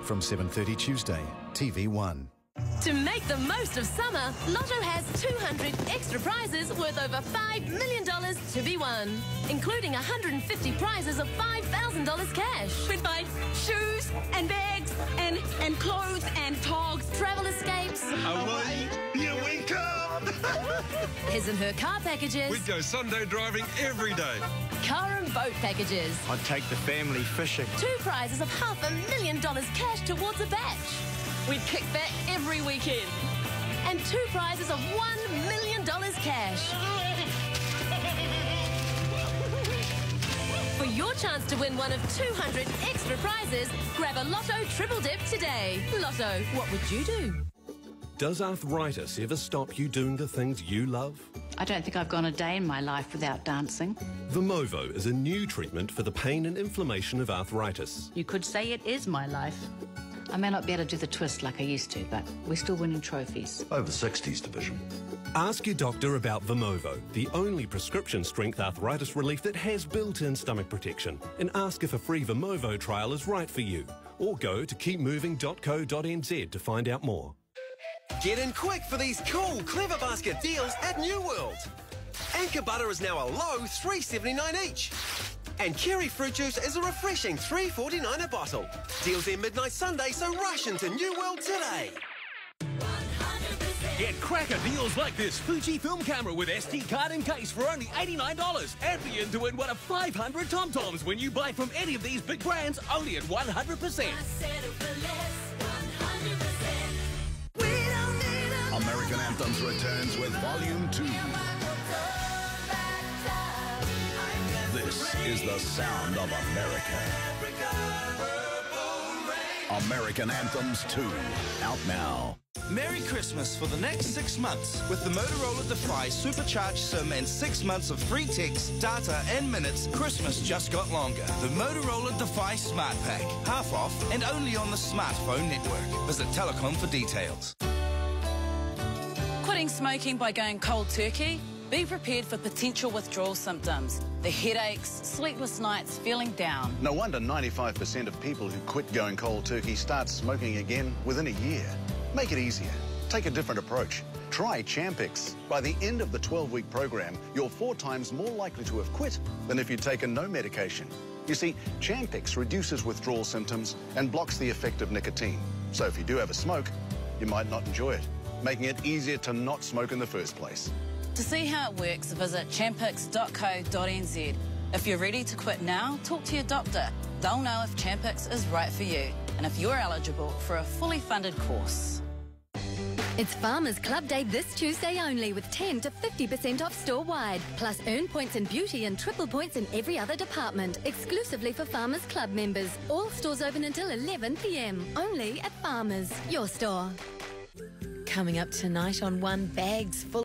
from 7:30 Tuesday, TV1. To make the most of summer, Lotto has 200 extra prizes worth over $5 million to be won, including 150 prizes of $5,000 cash. With my shoes and bags and clothes and togs. Travel escapes. Away you we come! His and her car packages. We'd go Sunday driving every day. Car and boat packages. I'd take the family fishing. 2 prizes of $500,000 cash towards a batch. We'd kick back every weekend. And 2 prizes of $1 million cash. For your chance to win one of 200 extra prizes, grab a Lotto Triple Dip today. Lotto, what would you do? Does arthritis ever stop you doing the things you love? I don't think I've gone a day in my life without dancing. Vimovo is a new treatment for the pain and inflammation of arthritis. You could say it is my life. I may not be able to do the twist like I used to, but we're still winning trophies. Over 60s division. Ask your doctor about Vimovo, the only prescription-strength arthritis relief that has built-in stomach protection. And ask if a free Vimovo trial is right for you. Or go to keepmoving.co.nz to find out more. Get in quick for these cool Clever Basket deals at New World. Anchor butter is now a low $3.79 each. And kiwi fruit juice is a refreshing $3.49 a bottle. Deals end midnight Sunday, so rush into New World today. 100%. Get cracker deals like this Fujifilm camera with SD card and case for only $89. And be in to win one of 500 TomToms when you buy from any of these big brands only at 100%. American Anthems returns with Volume 2. This is the sound of America. American Anthems 2, out now. Merry Christmas for the next 6 months with the Motorola Defy Supercharged SIM and 6 months of free text, data and minutes. Christmas just got longer. The Motorola Defy Smart Pack. Half off and only on the smartphone network. Visit Telecom for details. Quitting smoking by going cold turkey? Be prepared for potential withdrawal symptoms. The headaches, sleepless nights, feeling down. No wonder 95% of people who quit going cold turkey start smoking again within a year. Make it easier. Take a different approach. Try Champix. By the end of the 12-week program, you're 4 times more likely to have quit than if you'd taken no medication. You see, Champix reduces withdrawal symptoms and blocks the effect of nicotine. So if you do have a smoke, you might not enjoy it, making it easier to not smoke in the first place. To see how it works, visit champix.co.nz. If you're ready to quit now, talk to your doctor. They'll know if Champix is right for you and if you're eligible for a fully funded course. It's Farmers Club Day this Tuesday only with 10 to 50% off store-wide. Plus earn points in beauty and triple points in every other department. Exclusively for Farmers Club members. All stores open until 11 p.m. Only at Farmers, your store. Coming up tonight on One, bags full